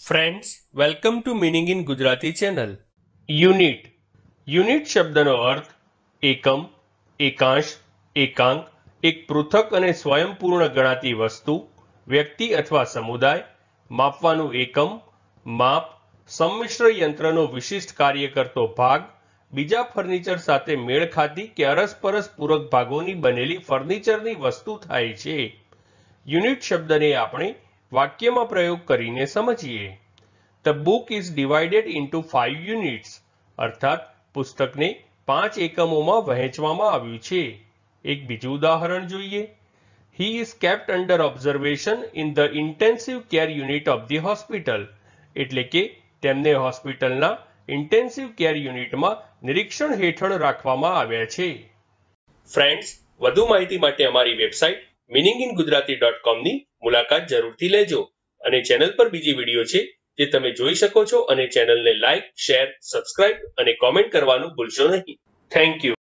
Friends, welcome to meaning in Gujarati channel. Unit શબ્દનો અર્થ એકમ, એકાંશ, એકાંક, એક પૃથક અને સ્વયંપૂર્ણ ગણાતી વસ્તુ, વ્યક્તિ અથવા સમુદાય, માપવાનું એકમ, માપ, સંમિશ્ર યંત્રનો વિશિષ્ટ કાર્ય કરતો ભાગ, બીજા ફર્નિચર સાથે મેળ ખાતી કે અરસપરસ પૂરક ભાગોની બનેલી ફર્નિચરની વસ્તુ થાય છે. યુનિટ શબ્દને આપણે વાક્યમાં પ્રયોગ કરીને સમજીએ. The book is divided into 5 units, અર્થાત પુસ્તકને 5 એકમોમાં વહેંચવામાં આવ્યું છે. એક બીજું ઉદાહરણ જોઈએ. He is kept under observation in the intensive care unit of the hospital, એટલે કે તેમને હોસ્પિટલના ઇન્ટેન્સિવ કેર યુનિટમાં નિરીક્ષણ હેઠળ રાખવામાં આવ્યા છે. ફ્રેન્ડ્સ, વધુ માહિતી માટે અમારી વેબસાઇટ meaningingujarati.com ની મુલાકાત જરૂરથી લેજો અને ચેનલ પર બીજી વિડીયો છે જે તમે જોઈ શકો છો અને ચેનલને લાઇક, શેર, સબસ્ક્રાઇબ અને કોમેન્ટ કરવાનું ભૂલશો નહીં. Thank you.